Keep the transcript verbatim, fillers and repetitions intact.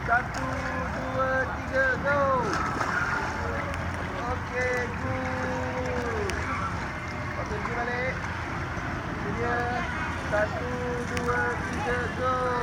Satu, dua, tiga, go. Okey, good. Lepas tu pergi balik. Ini dia. Satu, dua, tiga, go.